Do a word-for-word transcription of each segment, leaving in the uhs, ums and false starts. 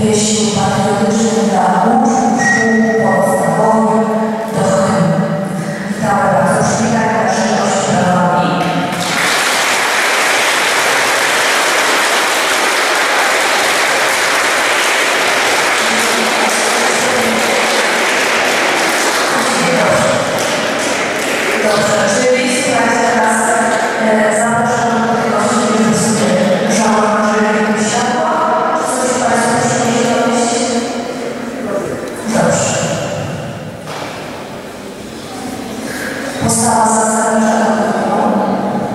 pieśni patriotyczne dla uczniów szkół podstawowych do hymnu. Witamy bardzo przyjemnie naszej gościowi. Dobrze, czyli słuchajcie, teraz e, zapraszam do tego gości, żeby sobie założyli światła. Czy coś Państwo chcieli dowieść? Dobrze. Postawa zasadnicza do tego.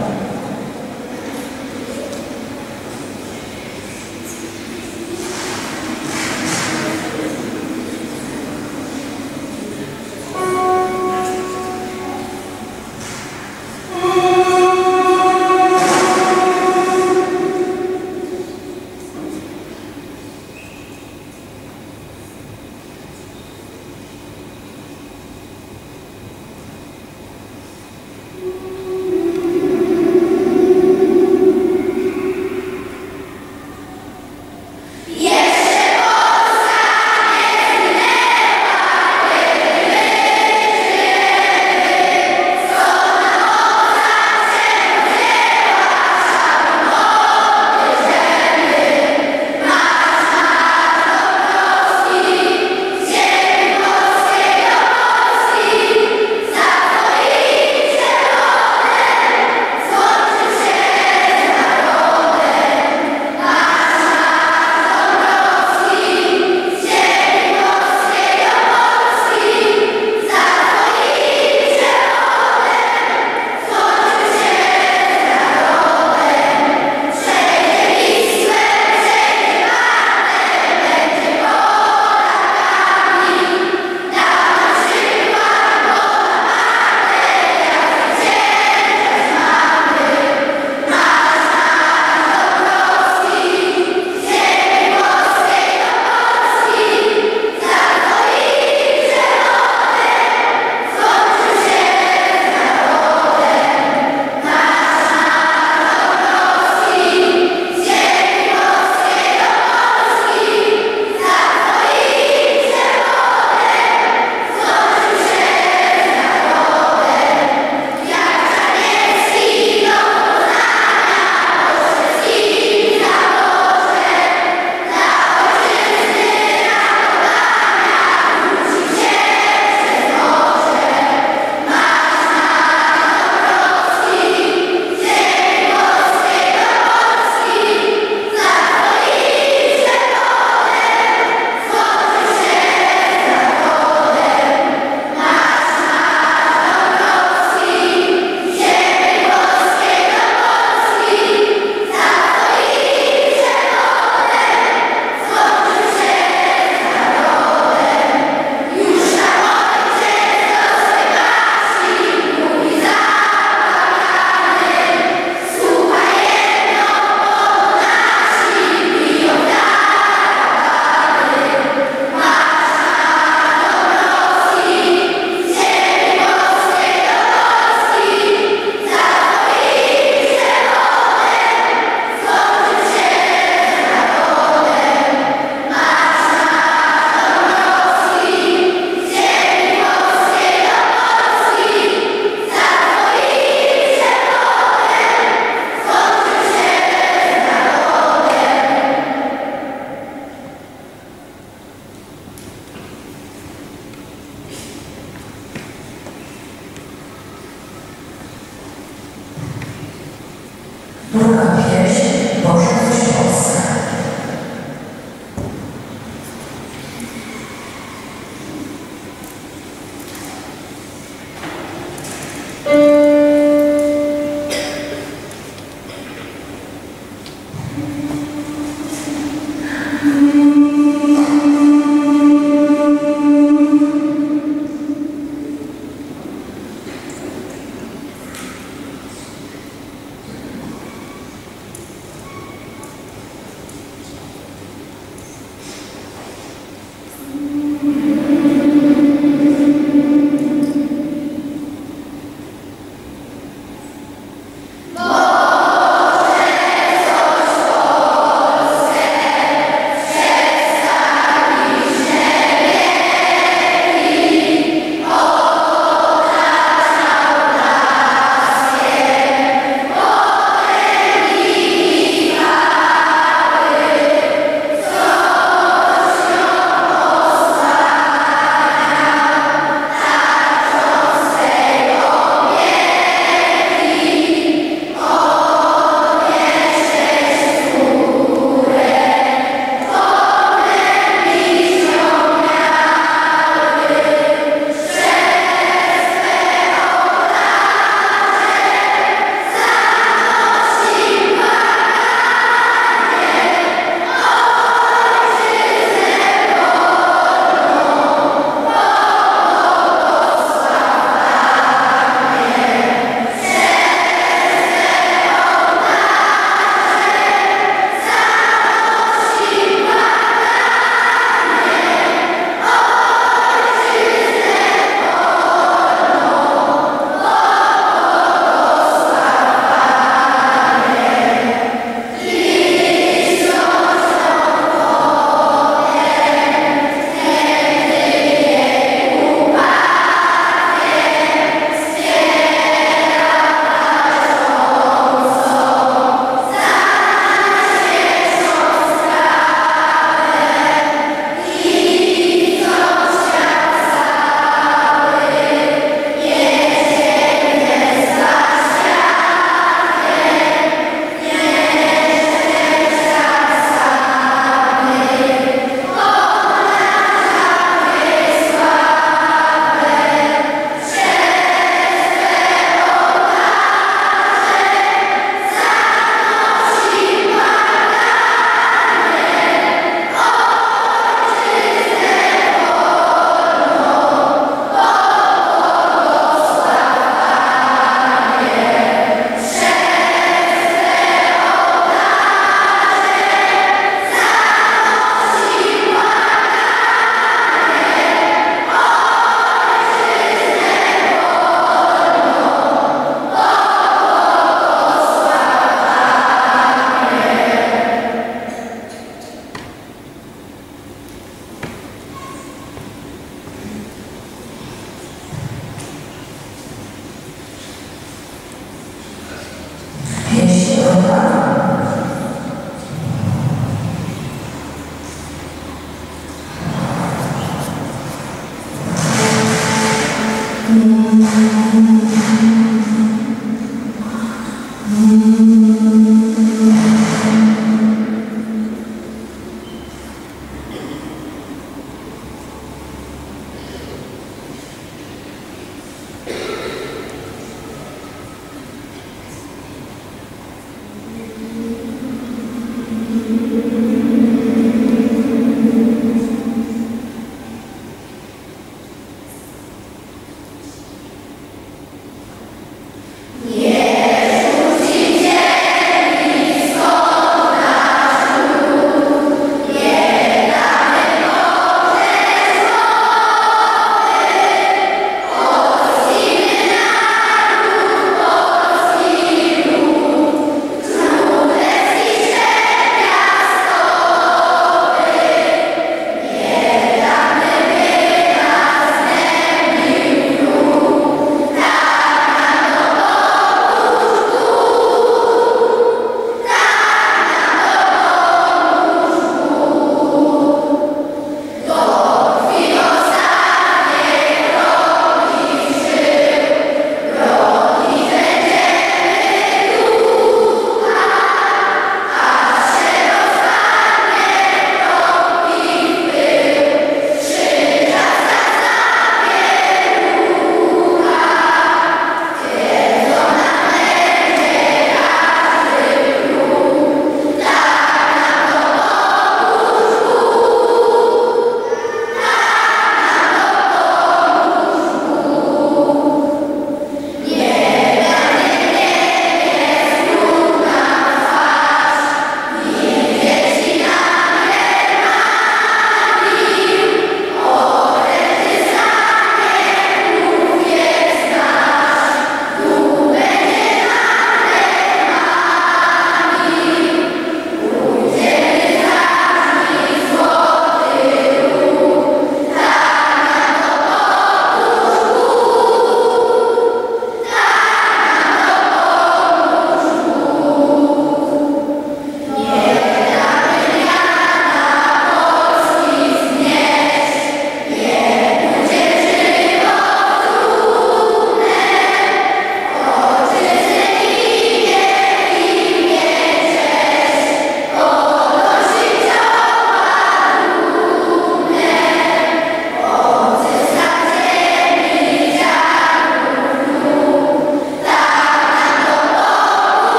Druga pieśń Boże coś Polska.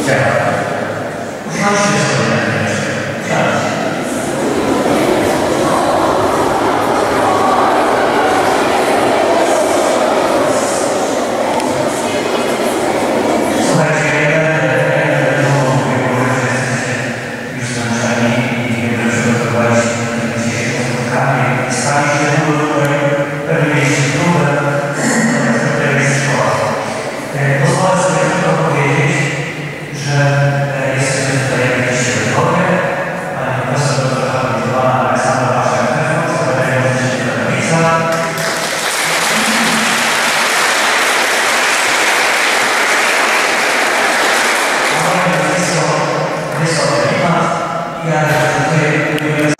działa. Usiądźcie sobie na ręce. Słuchajcie, ja będę mówił, że jesteście już zmęczeni i nie będę przygotować dzisiejsze spotkanie. Staliście długo tutaj, pewnie mieliście próbę, tutaj jest szkoła. Pozwolę sobie tylko powiedzieć, że jesteśmy tutaj jakieś świadkowie. Pani profesor doktor habilitowana Aleksandra Waszek-Nefon, Zakładają Życie Katowica. Ja reprezentuję.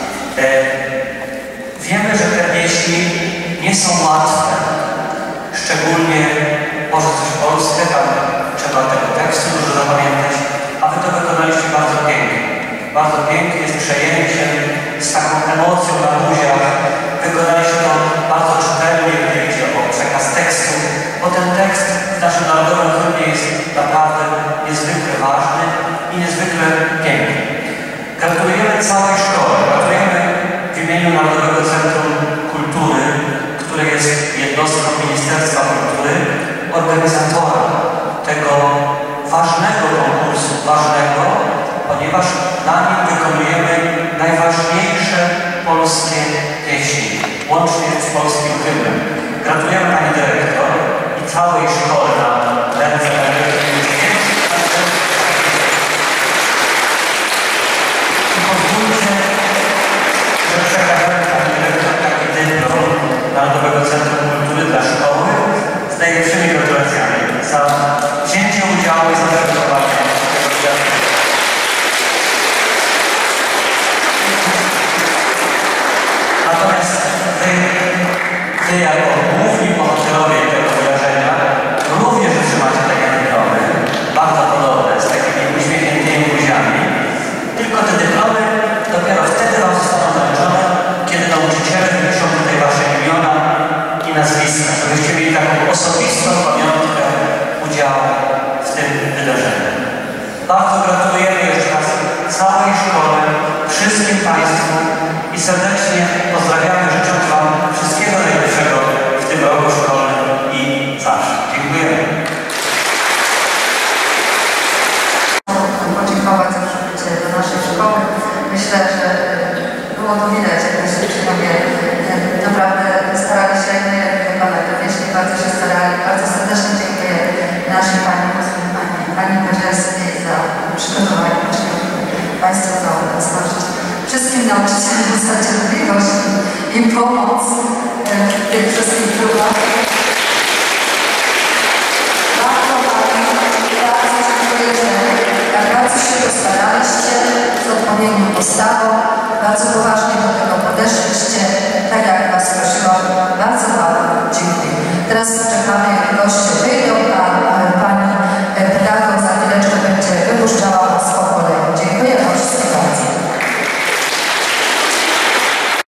Wiemy, że te pieśni nie są łatwe, szczególnie może coś polskie, tam trzeba tego tekstu dużo zapamiętać, a wy to wykonaliście bardzo pięknie. Bardzo pięknie, z przejęciem, z taką emocją na buziach. Wykonaliście to bardzo czytelnie, wiecie o przekaz tekstu, bo ten tekst w naszym narodowym hymnie jest naprawdę niezwykle ważny i niezwykle piękny. Gratulujemy całej szkole, gratulujemy w imieniu Narodowego Centrum Kultury, które jest jednostką Ministerstwa Kultury, organizatora tego ważnego konkursu, ważnego, ponieważ na nim wykonujemy najważniejsze polskie pieśni, łącznie z polskim hymnem. Gratulujemy Pani Dyrektor i całej szkole na ręce że przekazamy Pani Dyrektor taki dyplom Narodowego Centrum Kultury dla szkoły z najlepszymi gratulacjami za wzięcie udziału i za przygotowanie tego wydarzenia. Natomiast Wy, Wy jako główni bohaterowie tego wydarzenia również otrzymacie takie dyplomy, bardzo podobne, z takimi uśmiechniętymi buziami, tylko te dyplomy dopiero wtedy Wam zostaną zaliczone, kiedy nauczyciele wypiszą tutaj Wasze imiona i nazwiska, żebyście mieli taką osobistą pamiątkę udziału w tym wydarzeniu. Bardzo gratulujemy jeszcze raz całej szkole, wszystkim Państwu i serdecznie pozdrawiamy, życząc Wam wszystkiego najlepszego w tym roku szkolnym i zawsze. Dziękujemy. Podziękować za przybycie do naszej szkoły. Myślę, że było to widać, jak nasi uczniowie naprawdę starali się jak najlepiej wykonać te pieśni, bardzo się starali. Bardzo serdecznie dziękuję naszej Pani Pani, Pani Podzielskiej za przygotowanie uczniów, Państwu za obecność, wszystkim nauczycielom za cierpliwość i pomoc w tych wszystkich próbach.